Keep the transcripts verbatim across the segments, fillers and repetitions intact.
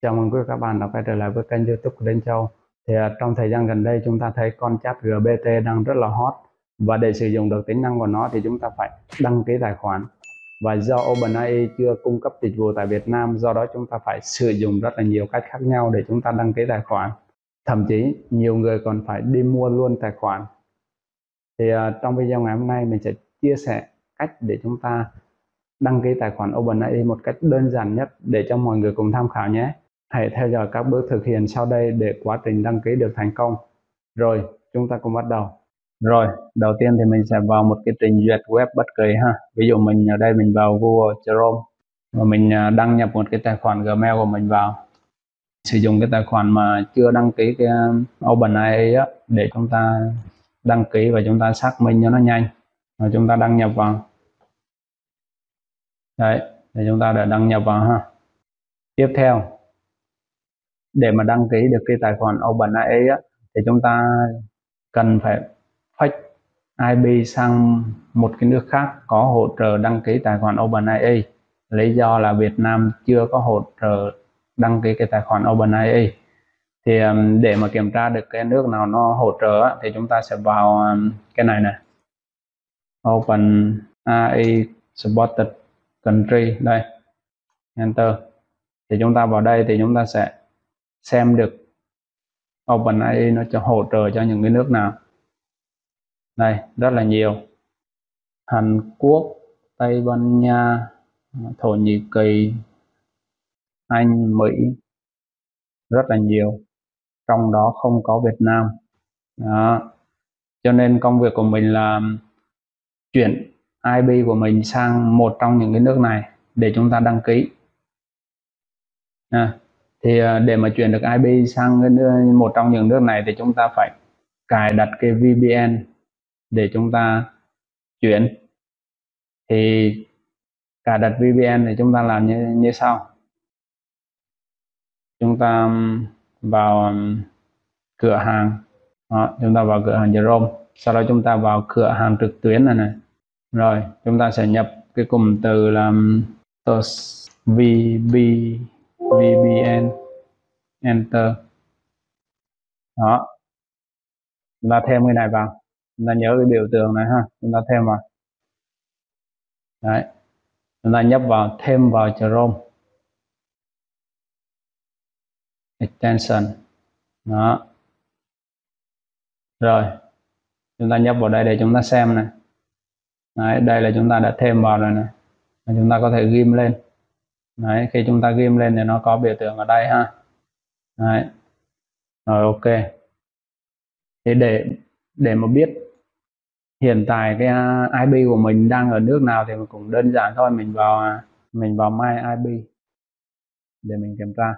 Chào mừng quý vị các bạn đã quay trở lại với kênh YouTube của Đinh Châu. Thì uh, trong thời gian gần đây chúng ta thấy con chat giê pê tê đang rất là hot, và để sử dụng được tính năng của nó thì chúng ta phải đăng ký tài khoản. Và do OpenAI chưa cung cấp dịch vụ tại Việt Nam, do đó chúng ta phải sử dụng rất là nhiều cách khác nhau để chúng ta đăng ký tài khoản. Thậm chí nhiều người còn phải đi mua luôn tài khoản. Thì uh, trong video ngày hôm nay mình sẽ chia sẻ cách để chúng ta đăng ký tài khoản OpenAI một cách đơn giản nhất để cho mọi người cùng tham khảo nhé. Hãy theo dõi các bước thực hiện sau đây để quá trình đăng ký được thành công. Rồi, chúng ta cùng bắt đầu. Rồi, đầu tiên thì mình sẽ vào một cái trình duyệt web bất kỳ ha. Ví dụ mình ở đây mình vào Google Chrome và mình đăng nhập một cái tài khoản Gmail của mình vào. Sử dụng cái tài khoản mà chưa đăng ký cái OpenAI á để chúng ta đăng ký và chúng ta xác minh cho nó nhanh. Rồi chúng ta đăng nhập vào. Đấy, để chúng ta đã đăng nhập vào ha. Tiếp theo, để mà đăng ký được cái tài khoản OpenAI á, thì chúng ta cần phải fetch i pê sang một cái nước khác có hỗ trợ đăng ký tài khoản OpenAI. Lý do là Việt Nam chưa có hỗ trợ đăng ký cái tài khoản OpenAI. Thì để mà kiểm tra được cái nước nào nó hỗ trợ á, thì chúng ta sẽ vào cái này này, OpenAI supported country, đây, enter. Thì chúng ta vào đây thì chúng ta sẽ xem được OpenAI nó cho hỗ trợ cho những cái nước nào. Đây, rất là nhiều: Hàn Quốc, Tây Ban Nha, Thổ Nhĩ Kỳ, Anh, Mỹ, rất là nhiều, trong đó không có Việt Nam. Đó. Cho nên công việc của mình là chuyển i pê của mình sang một trong những cái nước này để chúng ta đăng ký. À, thì để mà chuyển được i pê sang một trong những nước này thì chúng ta phải cài đặt cái vê pê en để chúng ta chuyển. Thì cài đặt vê pê en thì chúng ta làm như, như sau. Chúng ta vào cửa hàng. Đó, chúng ta vào cửa hàng Chrome. Sau đó chúng ta vào cửa hàng trực tuyến này này. Rồi chúng ta sẽ nhập cái cụm từ là vê pê en, enter. Đó, chúng ta thêm cái này vào. Chúng ta nhớ cái biểu tượng này ha, chúng ta thêm vào. Đấy, chúng ta nhấp vào thêm vào Chrome extension. Đó, rồi chúng ta nhấp vào đây để chúng ta xem này. Đấy, đây là chúng ta đã thêm vào rồi này. Chúng ta có thể ghim lên. Đấy, khi chúng ta ghim lên thì nó có biểu tượng ở đây ha. Đấy, rồi ok. Thì để để mà biết hiện tại cái i pê của mình đang ở nước nào thì mình cũng đơn giản thôi. Mình vào mình vào My i pê để mình kiểm tra.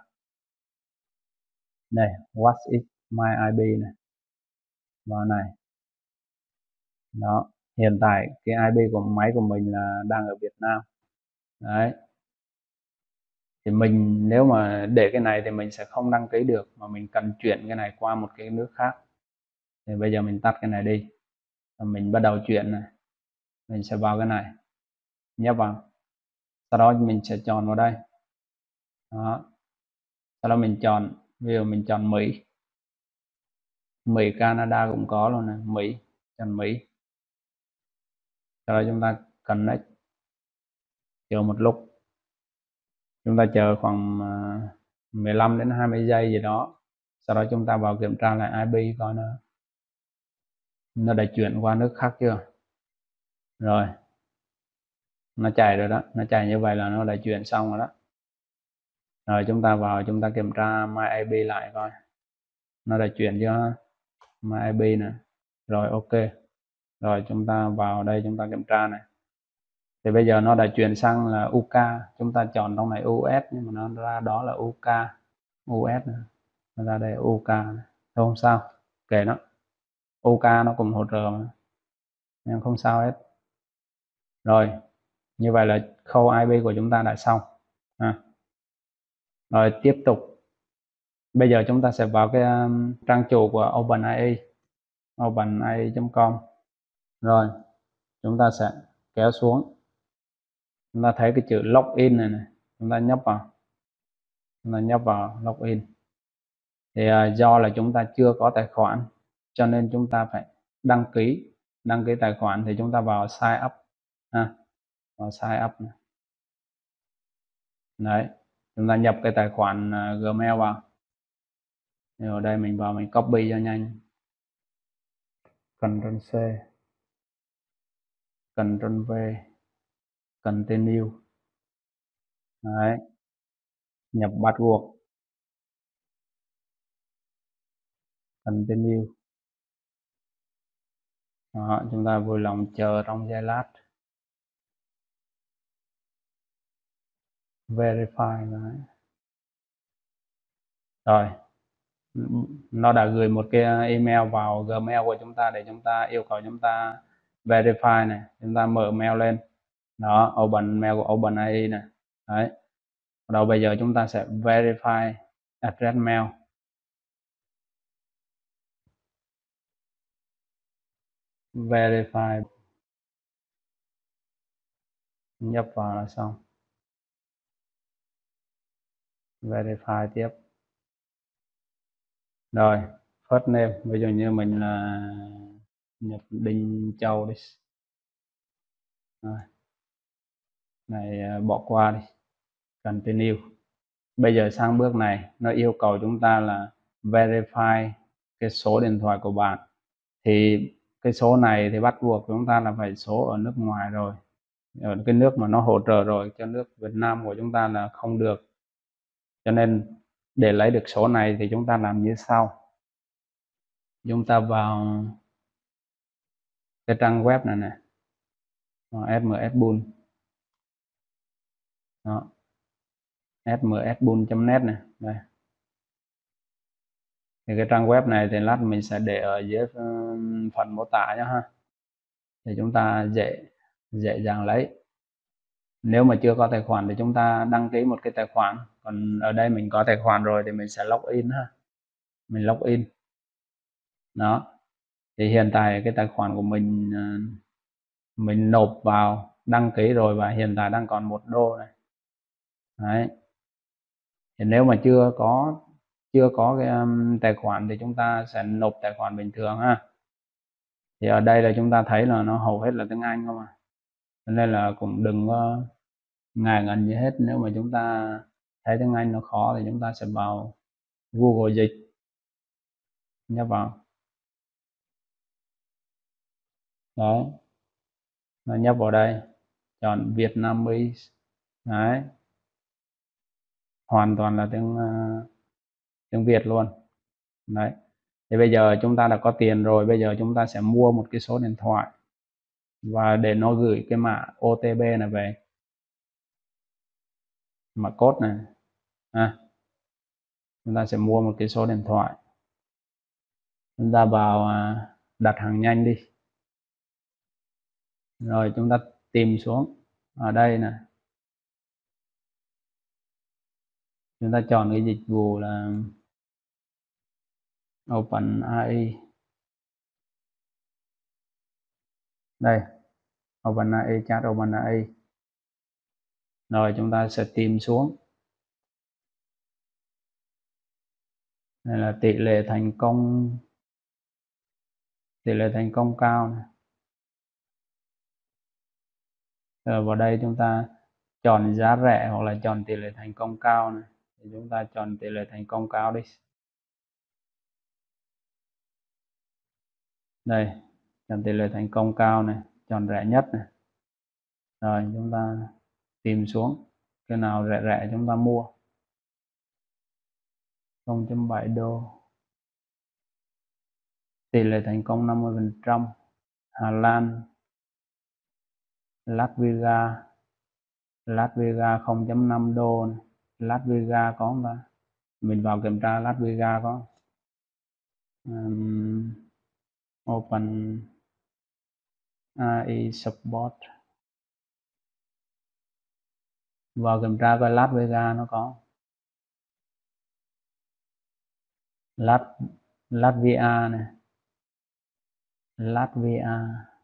Đây, what is my i pê này, vào này. Đó, hiện tại cái i pê của máy của mình là đang ở Việt Nam. Đấy, thì mình nếu mà để cái này thì mình sẽ không đăng ký được, mà mình cần chuyển cái này qua một cái nước khác. Thì bây giờ mình tắt cái này đi và mình bắt đầu chuyển này. Mình sẽ vào cái này, nhấp vào, sau đó mình sẽ chọn vào đây. Đó, sau đó mình chọn, ví dụ mình chọn Mỹ. Mỹ, Canada cũng có luôn này, Mỹ, chọn Mỹ. Sau đó chúng ta connect, chờ một lúc, chúng ta chờ khoảng mười lăm đến hai mươi giây gì đó. Sau đó chúng ta vào kiểm tra lại i pê coi nó nó đã chuyển qua nước khác chưa. Rồi, nó chạy rồi đó, nó chạy như vậy là nó đã chuyển xong rồi đó. Rồi chúng ta vào chúng ta kiểm tra My i pê lại coi nó đã chuyển chưa. My i pê nè. Rồi ok. Rồi chúng ta vào đây chúng ta kiểm tra này. Thì bây giờ nó đã chuyển sang là u ca. Chúng ta chọn trong này u ét nhưng mà nó ra đó là u ca, u ét nữa. Nó ra đây u ca này. Không sao, kệ nó. u ca nó cũng hỗ trợ mà, nhưng không sao hết. Rồi, như vậy là khâu i pê của chúng ta đã xong. À. Rồi tiếp tục. Bây giờ chúng ta sẽ vào cái um, trang chủ của OpenAI, openai chấm com. Rồi, chúng ta sẽ kéo xuống. Chúng ta thấy cái chữ login này này, chúng ta nhấp vào. chúng ta nhấp vào login. Thì uh, do là chúng ta chưa có tài khoản cho nên chúng ta phải đăng ký đăng ký tài khoản. Thì chúng ta vào sign up ha, vào sign up này. Đấy, chúng ta nhập cái tài khoản uh, Gmail vào. Thì ở đây mình vào mình copy cho nhanh, Ctrl C, Ctrl V, Continue. Đấy, nhập password, Continue. Đó, chúng ta vui lòng chờ trong giây lát. Verify. Đấy. Rồi, nó đã gửi một cái email vào Gmail của chúng ta để chúng ta yêu cầu chúng ta verify này. Chúng ta mở mail lên. Đó, open mail của OpenAI này. Đấy. Đầu bây giờ chúng ta sẽ verify address mail. Verify. Nhập vào là xong. Verify tiếp. Rồi, first name, ví dụ như mình là nhập Đinh Châu đi. Rồi. Này bỏ qua đi. Continue. Bây giờ sang bước này, nó yêu cầu chúng ta là verify cái số điện thoại của bạn. Thì cái số này thì bắt buộc chúng ta là phải số ở nước ngoài rồi. Ở cái nước mà nó hỗ trợ rồi, cho nước Việt Nam của chúng ta là không được. Cho nên để lấy được số này thì chúng ta làm như sau. Chúng ta vào cái trang web này này, ét em ét pool. Đó, ét em ét pool chấm net này. Đây. Thì cái trang web này thì lát mình sẽ để ở dưới phần mô tả nhé ha, để chúng ta dễ dễ dàng lấy. Nếu mà chưa có tài khoản thì chúng ta đăng ký một cái tài khoản. Còn ở đây mình có tài khoản rồi thì mình sẽ login ha. Mình login. Đó. Thì hiện tại cái tài khoản của mình mình nộp vào đăng ký rồi và hiện tại đang còn một đô này. Đấy. Thì nếu mà chưa có chưa có cái um, tài khoản thì chúng ta sẽ nộp tài khoản bình thường ha. Thì ở đây là chúng ta thấy là nó hầu hết là tiếng Anh không à. Cho nên là cũng đừng có ngại ngần gì hết. Nếu mà chúng ta thấy tiếng Anh nó khó thì chúng ta sẽ vào Google dịch, nhấp vào. Đấy, nó nhấp vào đây, chọn Vietnamese. Đấy, hoàn toàn là tiếng uh, tiếng Việt luôn. Đấy, thì bây giờ chúng ta đã có tiền rồi, bây giờ chúng ta sẽ mua một cái số điện thoại và để nó gửi cái mã ô tê pê này về, mã code này. À, chúng ta sẽ mua một cái số điện thoại. Chúng ta vào uh, đặt hàng nhanh đi. Rồi chúng ta tìm xuống ở đây nè, chúng ta chọn cái dịch vụ là OpenAI. Đây, OpenAI, chat OpenAI. Rồi chúng ta sẽ tìm xuống. Đây là tỷ lệ thành công tỷ lệ thành công cao này. Rồi vào đây chúng ta chọn giá rẻ hoặc là chọn tỷ lệ thành công cao này. Thì chúng ta chọn tỷ lệ thành công cao đi. Đây, chọn tỷ lệ thành công cao này, chọn rẻ nhất này. Rồi chúng ta tìm xuống cái nào rẻ rẻ chúng ta mua. không chấm bảy đô. Tỷ lệ thành công năm mươi phần trăm. Hà Lan, Las Vegas, Las Vegas không chấm năm đô này. Las Vegas có không ta? Mình vào kiểm tra Las Vegas có. Um, Open a i Support. Vào kiểm tra coi Las Vegas nó có. Las Latvia này. Latvia.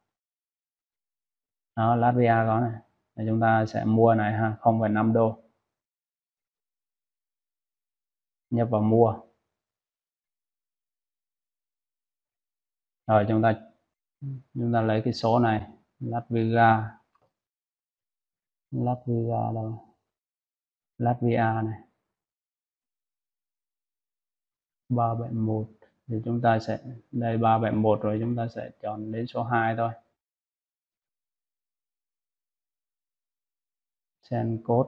Đó, Latvia có này. Thì chúng ta sẽ mua này ha, không phẩy năm đô. nhập vào mua. Rồi chúng ta chúng ta lấy cái số này, Latvia Latvia đâu, Latvia này ba bảy mốt, thì chúng ta sẽ đây ba bảy mốt, rồi chúng ta sẽ chọn đến số hai thôi, send code.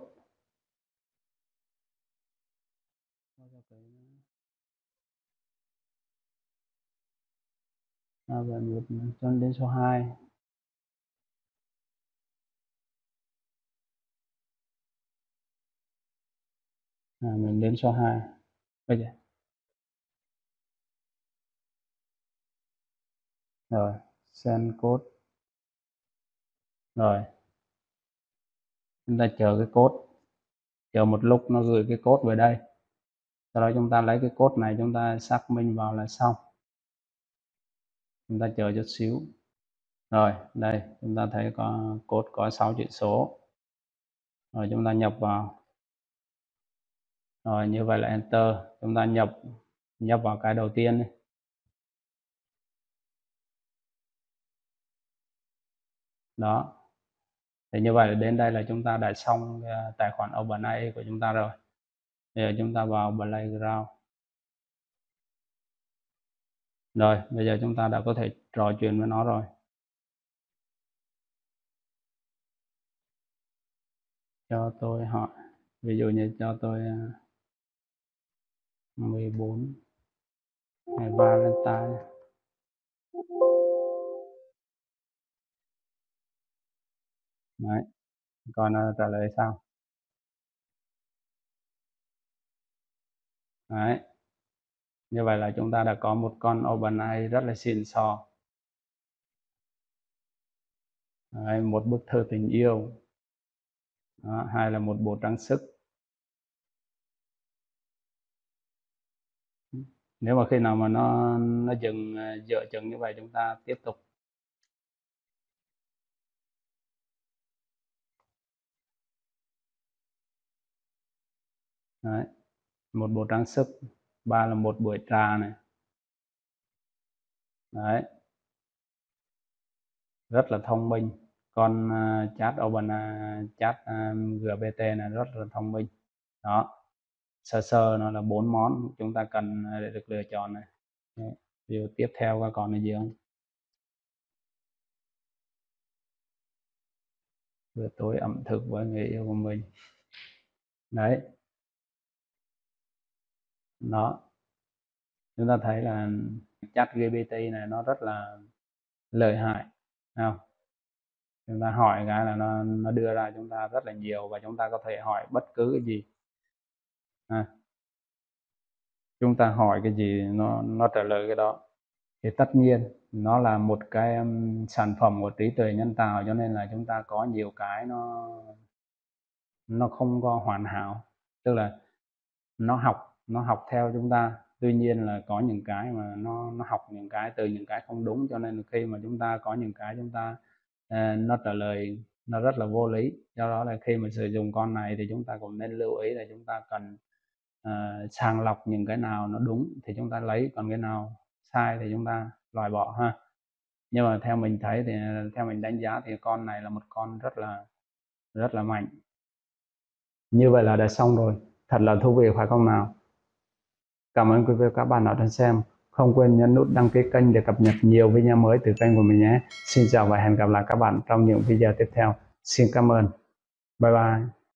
ba bảy mốt chọn đến số hai. À, mình đến số hai bây giờ. Rồi send code. Rồi chúng ta chờ cái code, chờ một lúc nó gửi cái code về đây, sau đó chúng ta lấy cái code này chúng ta xác minh vào là xong. Chúng ta chờ chút xíu. Rồi đây chúng ta thấy có code có sáu chữ số, rồi chúng ta nhập vào. Rồi như vậy là enter, chúng ta nhập nhập vào cái đầu tiên này. Đó, thì như vậy là đến đây là chúng ta đã xong tài khoản OpenAI của chúng ta rồi. Bây giờ chúng ta vào Playground. Rồi bây giờ chúng ta đã có thể trò chuyện với nó rồi. Cho tôi hỏi, ví dụ như cho tôi mười bốn ngày Valentine. Đấy, còn trả lời sao? Đấy, như vậy là chúng ta đã có một con OpenAI rất là xịn sò. Đấy, một bức thư tình yêu. Đó, hay là một bộ trang sức. Nếu mà khi nào mà nó nó dừng dở chừng như vậy, chúng ta tiếp tục. Đấy, một bộ trang sức. Ba là một buổi trà này. Đấy, rất là thông minh. Con uh, chat Open uh, chat uh, giê pê tê này rất là thông minh. Đó, sơ sơ nó là bốn món chúng ta cần để được lựa chọn này. Điều tiếp theo có còn là gì không? Bữa tối ẩm thực với người yêu của mình. Đấy, đó, chúng ta thấy là chat giê pê tê này nó rất là lợi hại, không? Chúng ta hỏi cái là nó nó đưa ra chúng ta rất là nhiều, và chúng ta có thể hỏi bất cứ cái gì. À, chúng ta hỏi cái gì nó nó trả lời cái đó. Thì tất nhiên nó là một cái um, sản phẩm của trí tuệ nhân tạo, cho nên là chúng ta có nhiều cái nó nó không có hoàn hảo, tức là nó học nó học theo chúng ta. Tuy nhiên là có những cái mà nó nó học những cái từ những cái không đúng, cho nên khi mà chúng ta có những cái chúng ta uh, nó trả lời nó rất là vô lý. Do đó là khi mà sử dụng con này thì chúng ta cũng nên lưu ý là chúng ta cần uh, sàng lọc những cái nào nó đúng thì chúng ta lấy, còn cái nào sai thì chúng ta loại bỏ ha. Nhưng mà theo mình thấy thì theo mình đánh giá thì con này là một con rất là rất là mạnh. Như vậy là đã xong rồi, thật là thú vị phải không nào? Cảm ơn quý vị và các bạn đã theo xem. Không quên nhấn nút đăng ký kênh để cập nhật nhiều video mới từ kênh của mình nhé. Xin chào và hẹn gặp lại các bạn trong những video tiếp theo. Xin cảm ơn. Bye bye.